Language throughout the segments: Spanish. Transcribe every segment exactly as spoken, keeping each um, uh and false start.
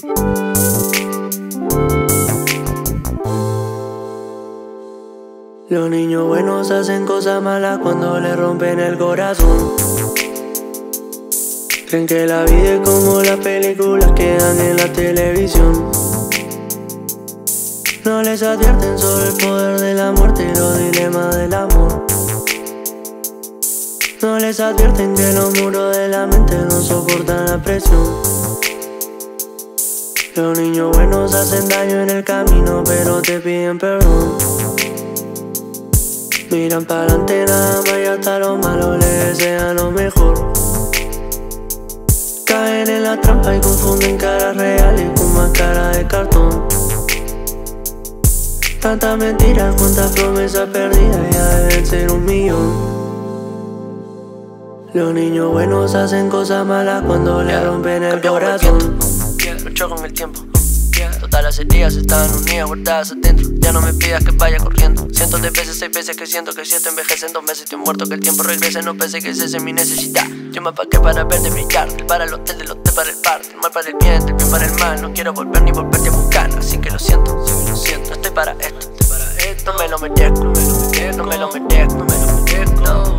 Los niños buenos hacen cosas malas cuando le rompen el corazón. Creen que la vida es como las películas que dan en la televisión. No les advierten sobre el poder de la muerte y los dilemas del amor. No les advierten que los muros de la mente no soportan la presión. Los niños buenos hacen daño en el camino, pero te piden perdón. Miran para adelante nada más y hasta los malos les desean lo mejor. Caen en la trampa y confunden caras reales con máscaras de cartón. Tantas mentiras, cuantas promesas perdidas, ya deben ser un millón. Los niños buenos hacen cosas malas cuando le rompen el corazón. Lucho con el tiempo. Todas las heridas están unidas, guardadas adentro. Ya no me pidas que vaya corriendo. Cientos de veces, hay veces que siento que si esto envejece en dos meses estoy muerto. Que el tiempo regrese, no pensé que ese es mi necesidad. Yo me apagué para verte brillar. El para el hotel, del hotel para el bar. El mal para el bien, el bien para el mal. No quiero volver ni volverte a buscar, así que lo siento, sí, lo siento. No estoy para esto, estoy para esto. No me lo merezco, no me lo merezco, no me lo merezco, no me lo merezco.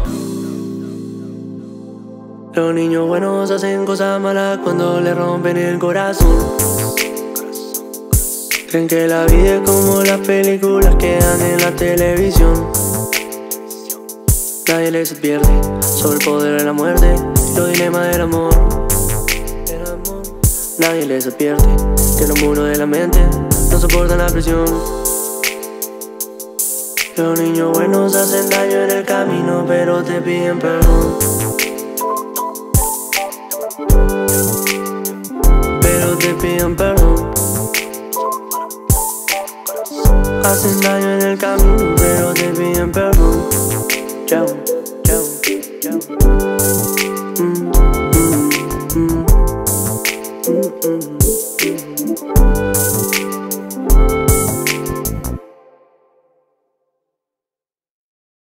Los niños buenos hacen cosas malas cuando le rompen el corazón. Creen que la vida es como las películas que dan en la televisión. Nadie les advierte sobre el poder de la muerte y los dilemas del amor. Nadie les advierte que los muros de la mente no soportan la presión. Los niños buenos hacen daño en el camino, pero te piden perdón. Pero te piden perdón. Hacen daño en el camino, pero te piden perdón. Chao, chao, chao. Mm, mm, mm, mm, mm, mm.